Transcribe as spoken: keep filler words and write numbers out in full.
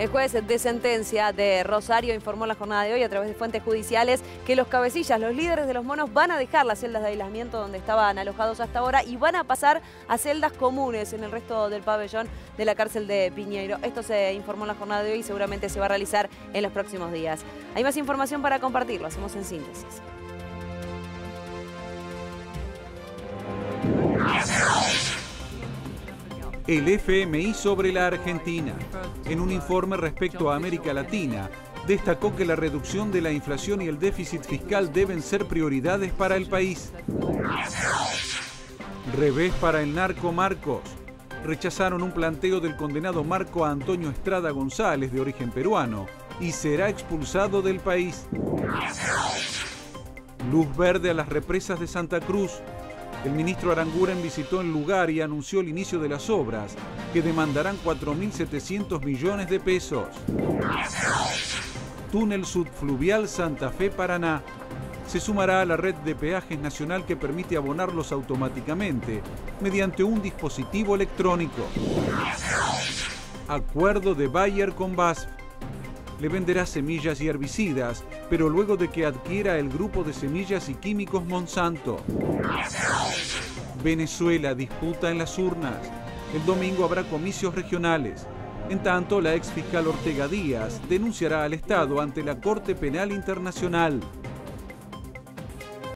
El juez de sentencia de Rosario informó en la jornada de hoy a través de fuentes judiciales que los cabecillas, los líderes de los monos, van a dejar las celdas de aislamiento donde estaban alojados hasta ahora y van a pasar a celdas comunes en el resto del pabellón de la cárcel de Piñeiro. Esto se informó en la jornada de hoy y seguramente se va a realizar en los próximos días. Hay más información para compartir, lo hacemos en síntesis. El F M I sobre la Argentina. En un informe respecto a América Latina, destacó que la reducción de la inflación y el déficit fiscal deben ser prioridades para el país. Revés para el narco Marcos. Rechazaron un planteo del condenado Marco Antonio Estrada González, de origen peruano, y será expulsado del país. Luz verde a las represas de Santa Cruz. El ministro Aranguren visitó el lugar y anunció el inicio de las obras, que demandarán cuatro mil setecientos millones de pesos. Túnel subfluvial Santa Fe-Paraná. Se sumará a la red de peajes nacional que permite abonarlos automáticamente mediante un dispositivo electrónico. Acuerdo de Bayer con B A S F. Le venderá semillas y herbicidas, pero luego de que adquiera el grupo de semillas y químicos Monsanto. Venezuela disputa en las urnas. El domingo habrá comicios regionales. En tanto, la exfiscal Ortega Díaz denunciará al Estado ante la Corte Penal Internacional.